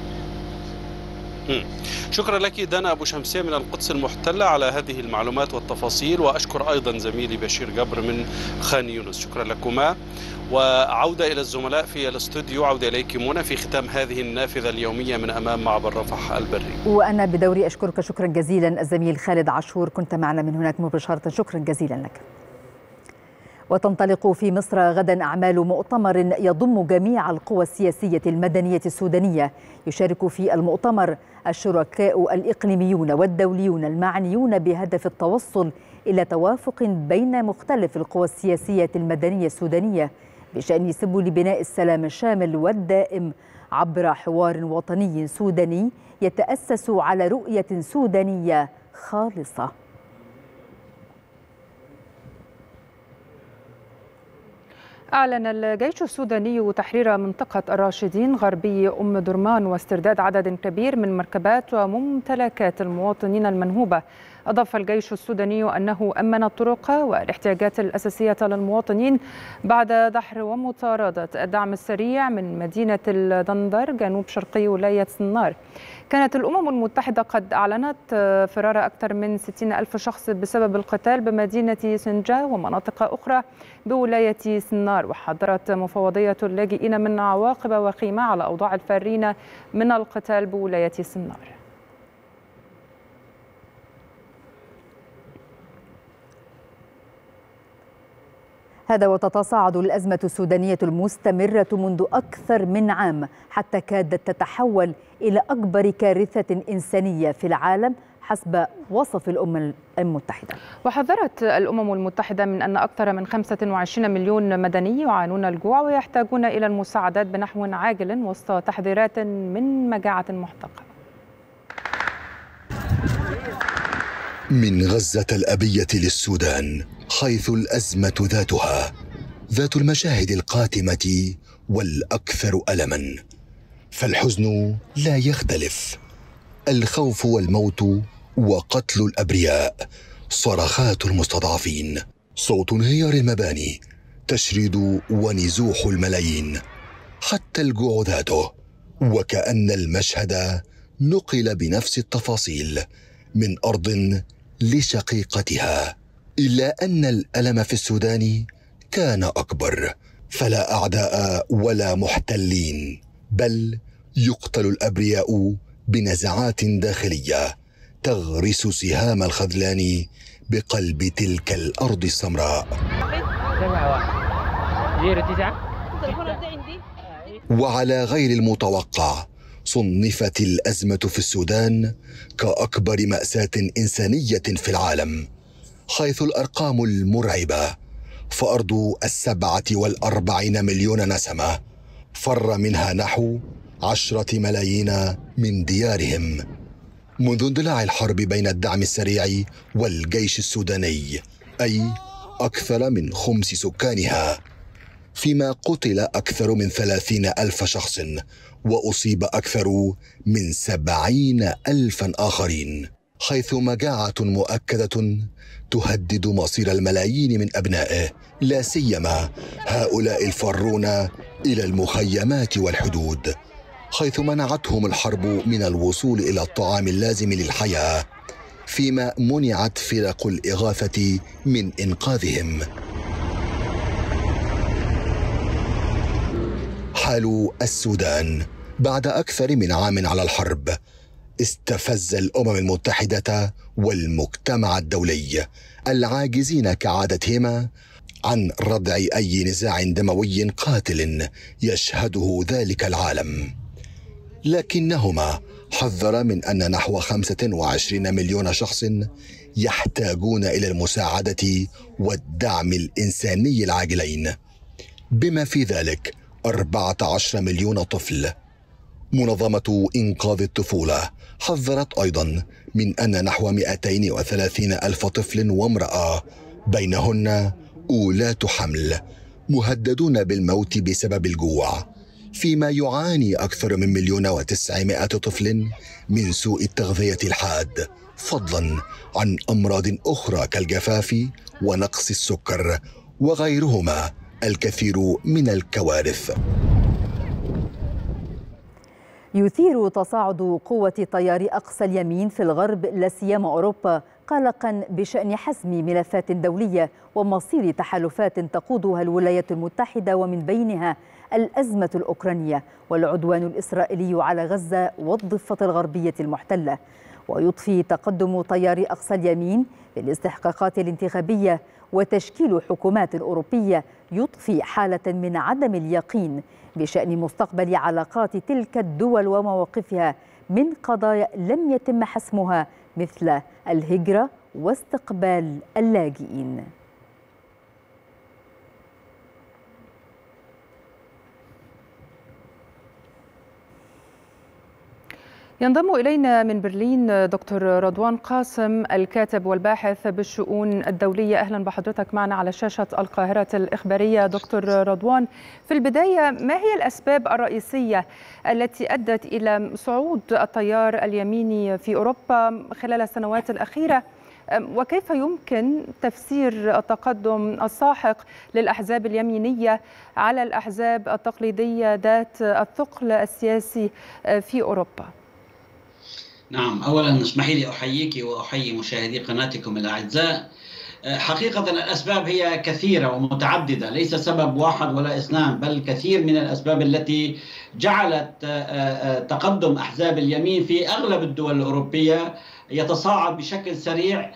شكرا لك دانا أبو شمسية من القدس المحتلة على هذه المعلومات والتفاصيل، وأشكر أيضا زميلي بشير جبر من خان يونس. شكرا لكما، وعودة إلى الزملاء في الاستوديو. عودة إليك منى في ختام هذه النافذة اليومية من أمام معبر رفح البري. وأنا بدوري أشكرك شكرا جزيلا الزميل خالد عاشور، كنت معنا من هناك مباشرة، شكرا جزيلا لك. وتنطلق في مصر غدا أعمال مؤتمر يضم جميع القوى السياسية المدنية السودانية. يشارك في المؤتمر الشركاء الإقليميون والدوليون المعنيون بهدف التوصل إلى توافق بين مختلف القوى السياسية المدنية السودانية بشأن سبل بناء السلام الشامل والدائم عبر حوار وطني سوداني يتأسس على رؤية سودانية خالصة. أعلن الجيش السوداني تحرير منطقة الراشدين غربي أم درمان واسترداد عدد كبير من مركبات وممتلكات المواطنين المنهوبة. أضاف الجيش السوداني أنه أمن الطرق والاحتياجات الأساسية للمواطنين بعد دحر ومطاردة الدعم السريع من مدينة الدندر جنوب شرقي ولاية سنار. كانت الأمم المتحدة قد أعلنت فرار أكثر من ستين ألف شخص بسبب القتال بمدينة سنجا ومناطق أخرى بولاية سنار، وحذرت مفوضية اللاجئين من عواقب وخيمة على أوضاع الفارين من القتال بولاية سنار. هذا وتتصاعد الأزمة السودانية المستمرة منذ أكثر من عام حتى كادت تتحول إلى أكبر كارثة إنسانية في العالم حسب وصف الأمم المتحدة. وحذرت الأمم المتحدة من أن أكثر من خمسة وعشرين مليون مدني يعانون الجوع ويحتاجون إلى المساعدات بنحو عاجل وسط تحذيرات من مجاعة محتقة. من غزة الأبية للسودان، حيث الأزمة ذاتها ذات المشاهد القاتمة والأكثر ألماً، فالحزن لا يختلف، الخوف والموت وقتل الأبرياء، صرخات المستضعفين، صوت انهيار المباني، تشريد ونزوح الملايين، حتى الجوع ذاته، وكأن المشهد نقل بنفس التفاصيل من أرض لشقيقتها. إلا أن الألم في السودان كان أكبر، فلا أعداء ولا محتلين، بل يقتل الأبرياء بنزعات داخلية تغرس سهام الخذلان بقلب تلك الأرض السمراء. وعلى غير المتوقع صنفت الأزمة في السودان كأكبر مأساة إنسانية في العالم، حيث الأرقام المرعبة، فأرض السبعة والأربعين مليون نسمة فر منها نحو عشرة ملايين من ديارهم منذ اندلاع الحرب بين الدعم السريع والجيش السوداني، أي أكثر من خمس سكانها، فيما قتل أكثر من ثلاثين ألف شخص وأصيب أكثر من سبعين ألفا آخرين، حيث مجاعة مؤكدة تهدد مصير الملايين من أبنائه، لا سيما هؤلاء الفارون إلى المخيمات والحدود، حيث منعتهم الحرب من الوصول إلى الطعام اللازم للحياة، فيما منعت فرق الإغاثة من إنقاذهم. حال السودان بعد أكثر من عام على الحرب استفز الأمم المتحدة والمجتمع الدولي العاجزين كعادتهما عن ردع أي نزاع دموي قاتل يشهده ذلك العالم، لكنهما حذر من أن نحو خمسة وعشرين مليون شخص يحتاجون إلى المساعدة والدعم الإنساني العاجلين، بما في ذلك أربعة عشر مليون طفل. منظمة إنقاذ الطفولة حذرت أيضا من أن نحو مئتين وثلاثين ألف طفل وامرأة بينهن أولاة حمل مهددون بالموت بسبب الجوع، فيما يعاني أكثر من مليون وتسعمائة طفل من سوء التغذية الحاد، فضلا عن أمراض أخرى كالجفاف ونقص السكر وغيرهما الكثير من الكوارث. يثير تصاعد قوة تيار أقصى اليمين في الغرب لا سيما أوروبا قلقا بشأن حسم ملفات دولية ومصير تحالفات تقودها الولايات المتحدة، ومن بينها الأزمة الأوكرانية والعدوان الإسرائيلي على غزة والضفة الغربية المحتلة. ويضفي تقدم تيار أقصى اليمين للاستحقاقات الانتخابية وتشكيل حكومات أوروبية يضفي حالة من عدم اليقين بشأن مستقبل علاقات تلك الدول ومواقفها من قضايا لم يتم حسمها مثل الهجرة واستقبال اللاجئين. ينضم إلينا من برلين دكتور رضوان قاسم الكاتب والباحث بالشؤون الدولية. أهلا بحضرتك معنا على شاشة القاهرة الإخبارية. دكتور رضوان، في البداية ما هي الأسباب الرئيسية التي أدت إلى صعود التيار اليميني في أوروبا خلال السنوات الأخيرة، وكيف يمكن تفسير التقدم الساحق للأحزاب اليمينية على الأحزاب التقليدية ذات الثقل السياسي في أوروبا؟ نعم، أولا اسمحي لي أحييك وأحيي مشاهدي قناتكم الأعزاء. حقيقة الأسباب هي كثيرة ومتعددة، ليس سبب واحد ولا اثنان، بل كثير من الأسباب التي جعلت تقدم أحزاب اليمين في أغلب الدول الأوروبية يتصاعد بشكل سريع.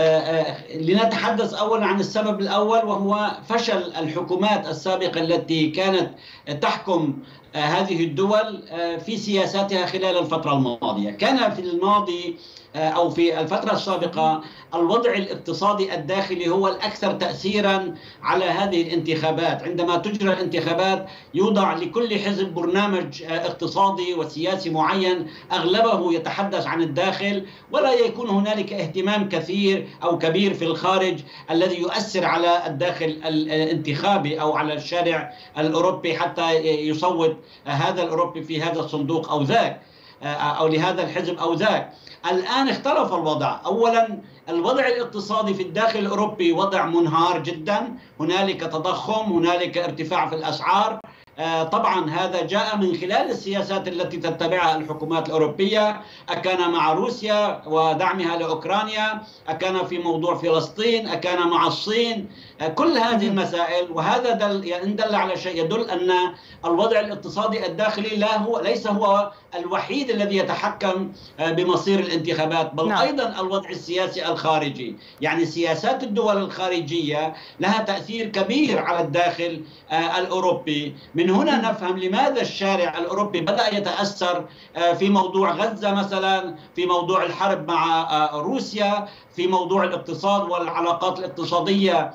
لنتحدث أولا عن السبب الأول، وهو فشل الحكومات السابقة التي كانت تحكم هذه الدول في سياساتها خلال الفترة الماضية. كان في الماضي أو في الفترة السابقة الوضع الاقتصادي الداخلي هو الأكثر تأثيرا على هذه الانتخابات. عندما تجرى الانتخابات يوضع لكل حزب برنامج اقتصادي وسياسي معين أغلبه يتحدث عن الداخل، ولا يكون هنالك اهتمام كثير أو كبير في الخارج الذي يؤثر على الداخل الانتخابي أو على الشارع الأوروبي حتى يصوت هذا الأوروبي في هذا الصندوق أو ذاك أو لهذا الحزب أو ذاك. الآن اختلف الوضع. أولا الوضع الاقتصادي في الداخل الأوروبي وضع منهار جدا، هنالك تضخم، هنالك ارتفاع في الأسعار. طبعا هذا جاء من خلال السياسات التي تتبعها الحكومات الأوروبية، أكان مع روسيا ودعمها لأوكرانيا، أكان في موضوع فلسطين، أكان مع الصين، كل هذه المسائل. وهذا دل يعني دل على شيء يدل أن الوضع الاقتصادي الداخلي لا هو ليس هو الوحيد الذي يتحكم بمصير الانتخابات، بل نعم. أيضا الوضع السياسي الخارجي. يعني سياسات الدول الخارجية لها تأثير كبير على الداخل الأوروبي. من هنا نفهم لماذا الشارع الأوروبي بدأ يتأثر في موضوع غزة مثلا، في موضوع الحرب مع روسيا، في موضوع الاقتصاد والعلاقات الاقتصادية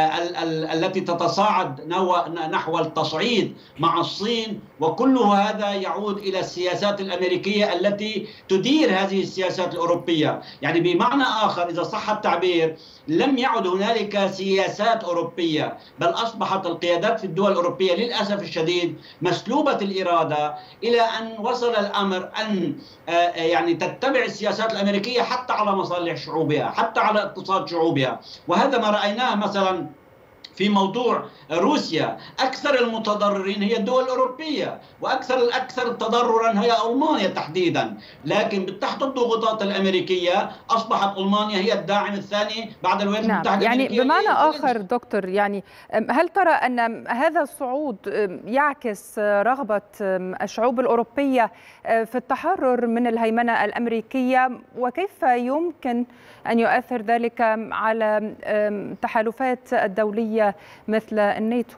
التي تتصاعد نحو التصعيد مع الصين. وكل هذا يعود إلى السياسات الأمريكية التي تدير هذه السياسات الأوروبية. يعني بمعنى آخر إذا صح التعبير لم يعد هنالك سياسات أوروبية، بل أصبحت القيادات في الدول الأوروبية للأسف الشديد مسلوبة الإرادة، إلى أن وصل الأمر أن يعني تتبع السياسات الأمريكية حتى على مصالح شعوبها، حتى على اقتصاد شعوبها. وهذا ما رأيناه مثلا في موضوع روسيا. أكثر المتضررين هي الدول الأوروبية، وأكثر الأكثر تضررا هي ألمانيا تحديدا، لكن تحت الضغوطات الأمريكية أصبحت ألمانيا هي الداعم الثاني بعد الولايات نعم. المتحدة يعني الأمريكية. بمعنى آخر دكتور، يعني هل ترى أن هذا الصعود يعكس رغبة الشعوب الأوروبية في التحرر من الهيمنة الأمريكية، وكيف يمكن أن يؤثر ذلك على التحالفات الدولية مثل الناتو؟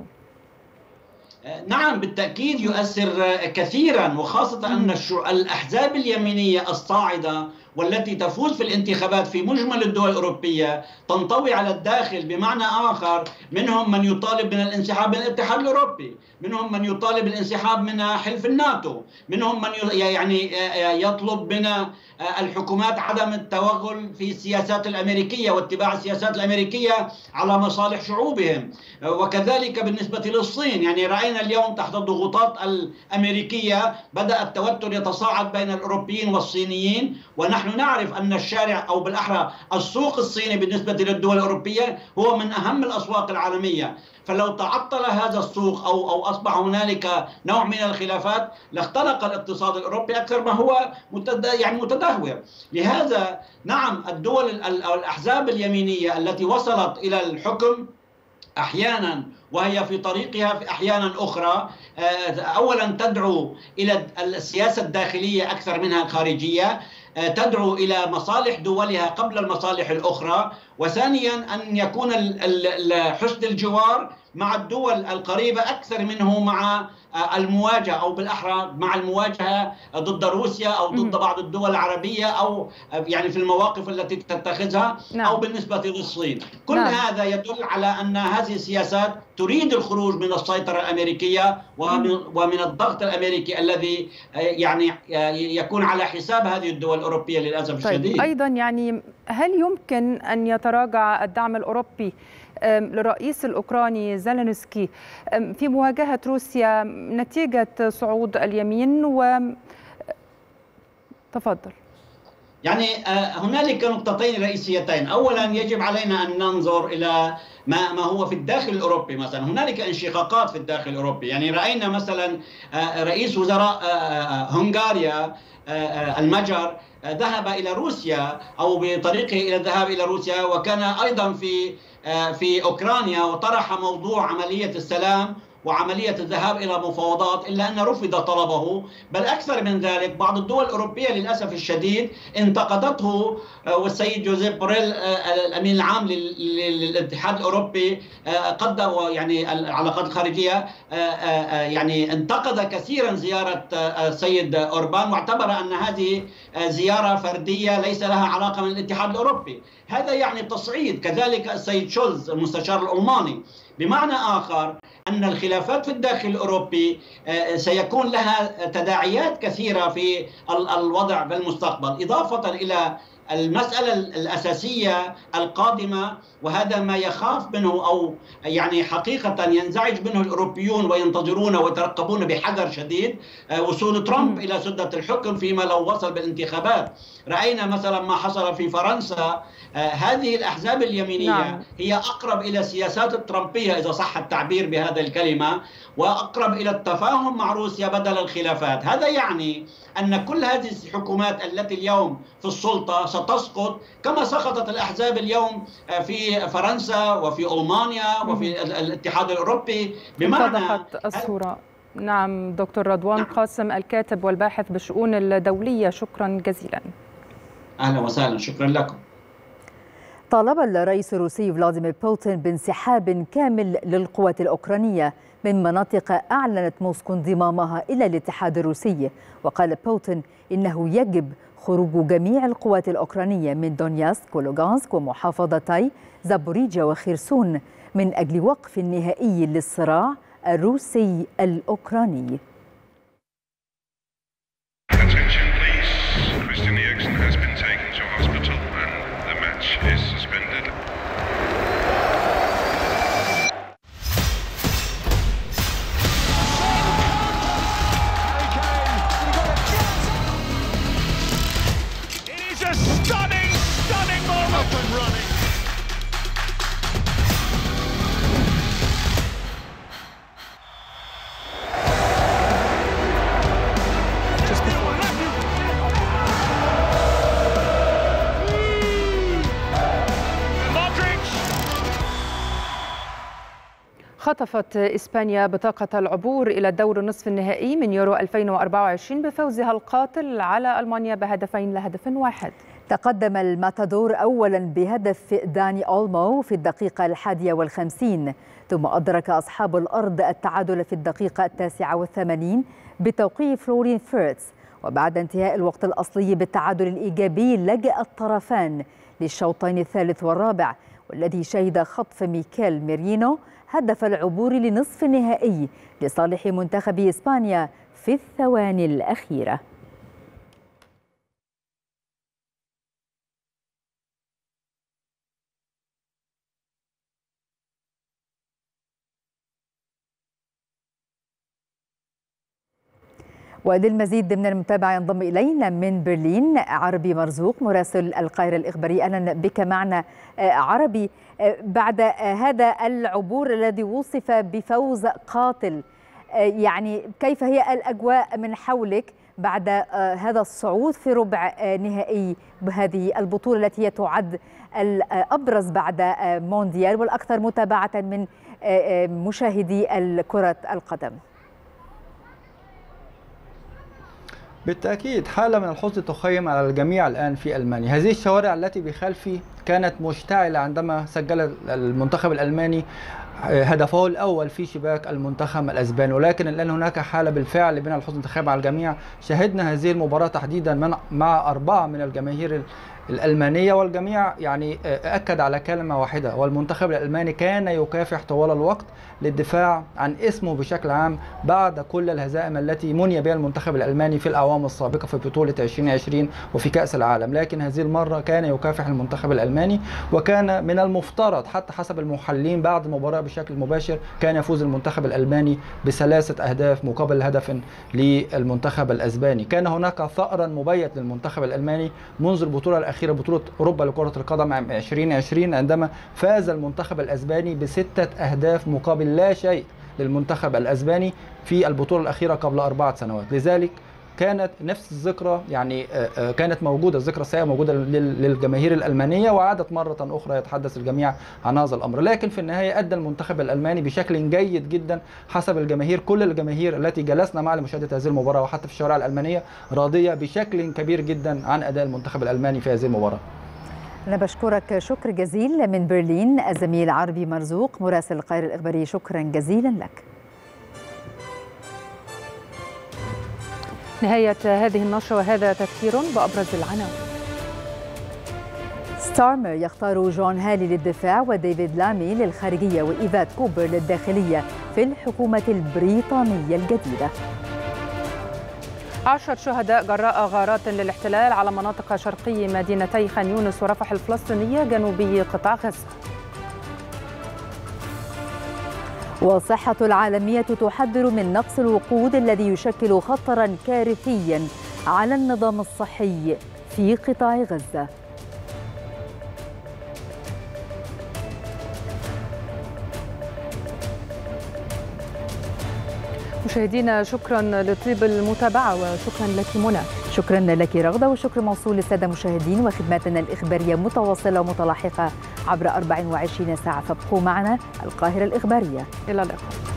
نعم بالتأكيد يؤثر كثيرا، وخاصة أن الأحزاب اليمينية الصاعدة والتي تفوز في الانتخابات في مجمل الدول الأوروبية تنطوي على الداخل، بمعنى آخر منهم من يطالب من الانسحاب من الاتحاد الأوروبي، منهم من يطالب بالانسحاب من حلف الناتو، منهم من يعني يطلب من الحكومات عدم التوغل في السياسات الأمريكية واتباع السياسات الأمريكية على مصالح شعوبهم. وكذلك بالنسبة للصين، يعني رأينا اليوم تحت الضغوطات الأمريكية بدأ التوتر يتصاعد بين الأوروبيين والصينيين، ونحن نعرف أن الشارع أو بالأحرى السوق الصيني بالنسبة للدول الأوروبية هو من أهم الأسواق العالمية. فلو تعطل هذا السوق أو أو أصبح هنالك نوع من الخلافات لاختنق الاقتصاد الأوروبي أكثر ما هو متد... يعني متدهور. لهذا نعم الدول الأحزاب اليمينية التي وصلت إلى الحكم أحيانا وهي في طريقها في أحيانا أخرى أولا تدعو إلى السياسة الداخلية أكثر منها الخارجية، تدعو إلى مصالح دولها قبل المصالح الأخرى، وثانيا أن يكون حسن الجوار مع الدول القريبة أكثر منه مع المواجهة أو بالأحرى مع المواجهة ضد روسيا أو ضد بعض الدول العربية أو يعني في المواقف التي تتخذها أو بالنسبة للصين. كل نعم. هذا يدل على أن هذه السياسات تريد الخروج من السيطرة الأمريكية ومن الضغط الأمريكي الذي يعني يكون على حساب هذه الدول الأوروبية للأسف طيب الشديد. أيضا يعني هل يمكن أن يتراجع الدعم الأوروبي للرئيس الأوكراني زيلينسكي في مواجهة روسيا نتيجة صعود اليمين؟ و تفضل. يعني هنالك نقطتين رئيسيتين. أولا يجب علينا أن ننظر إلى ما ما هو في الداخل الأوروبي. مثلا هنالك انشقاقات في الداخل الأوروبي، يعني رأينا مثلا رئيس وزراء هنغاريا المجر ذهب إلى روسيا أو بطريقه إلى الذهاب إلى روسيا، وكان أيضا في في أوكرانيا وطرح موضوع عملية السلام وعملية الذهاب إلى مفاوضات، إلا أن رفض طلبه. بل أكثر من ذلك بعض الدول الأوروبية للأسف الشديد انتقدته، والسيد جوزيف بوريل الأمين العام للاتحاد الأوروبي قد يعني العلاقات الخارجية يعني انتقد كثيرا زيارة السيد أوربان، واعتبر أن هذه زيارة فردية ليس لها علاقة من الاتحاد الأوروبي. هذا يعني تصعيد. كذلك السيد شولز المستشار الألماني. بمعنى آخر أن الخلافات في الداخل الأوروبي سيكون لها تداعيات كثيرة في الوضع في المستقبل، إضافة إلى المسألة الأساسية القادمة، وهذا ما يخاف منه أو يعني حقيقة ينزعج منه الأوروبيون وينتظرون ويترقبون بحذر شديد وصول ترامب إلى سدة الحكم فيما لو وصل بالانتخابات. رأينا مثلا ما حصل في فرنسا. هذه الأحزاب اليمينية نعم. هي أقرب إلى السياسات الترامبية إذا صح التعبير بهذا الكلمة، وأقرب إلى التفاهم مع روسيا بدل الخلافات. هذا يعني أن كل هذه الحكومات التي اليوم في السلطة ستسقط كما سقطت الأحزاب اليوم في فرنسا وفي ألمانيا وفي الاتحاد الأوروبي. بمعنى اتضحت الصورة. نعم دكتور رضوان نعم. قاسم الكاتب والباحث بالشؤون الدولية، شكرا جزيلا. أهلا وسهلا، شكرا لكم. طالب الرئيس الروسي فلاديمير بوتين بانسحاب كامل للقوات الأوكرانية من مناطق أعلنت موسكو انضمامها إلى الاتحاد الروسي. وقال بوتين إنه يجب خروج جميع القوات الأوكرانية من دونياسك ولوغانسك ومحافظتي زابوريجيا وخيرسون من أجل وقف نهائي للصراع الروسي الأوكراني. خطفت إسبانيا بطاقة العبور إلى الدور النصف النهائي من يورو ألفين وأربعة وعشرين بفوزها القاتل على ألمانيا بهدفين لهدف واحد. تقدم الماتادور أولا بهدف داني أولمو في الدقيقة الحادية والخمسين، ثم أدرك أصحاب الأرض التعادل في الدقيقة التاسعة والثمانين بتوقيع فلورين فيرتس، وبعد انتهاء الوقت الأصلي بالتعادل الإيجابي لجأ الطرفان للشوطين الثالث والرابع، والذي شهد خطف ميكيل ميرينو هدف العبور لنصف النهائي لصالح منتخب إسبانيا في الثواني الأخيرة. وللمزيد من المتابعة ينضم إلينا من برلين عربي مرزوق مراسل القاهرة الإخبارية. أهلا بك معنا عربي. بعد هذا العبور الذي وصف بفوز قاتل، يعني كيف هي الأجواء من حولك بعد هذا الصعود في ربع نهائي بهذه البطولة التي هي تعد الأبرز بعد مونديال والأكثر متابعة من مشاهدي كرة القدم؟ بالتأكيد حالة من الحزن تخيم على الجميع الآن في ألمانيا. هذه الشوارع التي بخلفي كانت مشتعلة عندما سجل المنتخب الألماني هدفه الأول في شباك المنتخب الأسباني، ولكن الآن هناك حالة بالفعل من الحزن تخيم على الجميع. شهدنا هذه المباراة تحديدا مع أربعة من الجماهير الألمانية، والجميع يعني أكد على كلمة واحدة، والمنتخب الألماني كان يكافح طوال الوقت للدفاع عن اسمه بشكل عام بعد كل الهزائم التي مني بها المنتخب الألماني في الأعوام السابقة في بطولة ألفين وعشرين وفي كأس العالم. لكن هذه المرة كان يكافح المنتخب الألماني، وكان من المفترض حتى حسب المحللين بعد المباراة بشكل مباشر كان يفوز المنتخب الألماني بثلاثة أهداف مقابل هدف للمنتخب الأسباني. كان هناك ثأرا مبيت للمنتخب الألماني منذ البطولة الأخيرة بطولة أوروبا لكرة القدم عام ألفين وعشرين عندما فاز المنتخب الأسباني بستة أهداف مقابل لا شيء للمنتخب الأسباني في البطولة الأخيرة قبل أربعة سنوات. لذلك كانت نفس الذكرى يعني كانت موجودة، الذكرى السيئة موجودة للجماهير الألمانية، وعادت مرة أخرى يتحدث الجميع عن هذا الأمر. لكن في النهاية أدى المنتخب الألماني بشكل جيد جدا حسب الجماهير. كل الجماهير التي جلسنا معها لمشاهدة هذه المباراة وحتى في الشوارع الألمانية راضية بشكل كبير جدا عن أداء المنتخب الألماني في هذه المباراة. أنا بشكرك شكر جزيل من برلين الزميل عربي مرزوق مراسل القاهرة الإخبارية، شكرا جزيلا لك. نهاية هذه النشرة وهذا تذكير بأبرز العناوين. ستارمر يختار جون هالي للدفاع وديفيد لامي للخارجية وإيفات كوبر للداخلية في الحكومة البريطانية الجديدة. عشر شهداء جراء غارات للاحتلال على مناطق شرقي مدينتي خان يونس ورفح الفلسطينية جنوبي قطاع غزة. والصحة العالمية تحذر من نقص الوقود الذي يشكل خطرا كارثيا على النظام الصحي في قطاع غزة. مشاهدينا شكرا لطيب المتابعة وشكرا لك منى. شكرا لك رغدة، وشكر موصول للسادة المشاهدين، وخدماتنا الإخبارية متواصلة ومتلاحقة عبر أربع وعشرين ساعة، فابقوا معنا. القاهرة الإخبارية، إلى اللقاء.